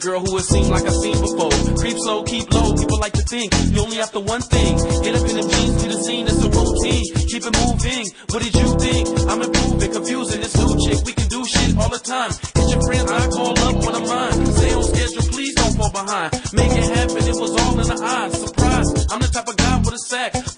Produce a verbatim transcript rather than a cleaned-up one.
girl who it seemed like I've seen before. Creep slow, keep low, people like to think you only after one thing. Get up in them jeans, be the scene, it's a routine. Keep it moving, what did you think? I'm improving, confusing, this new chick, we can do shit all the time. Get your friends, I call up one of mine. Stay on schedule, please don't fall behind. Make it happen, it was all in the eyes. Surprise, I'm the type of guy with a sack.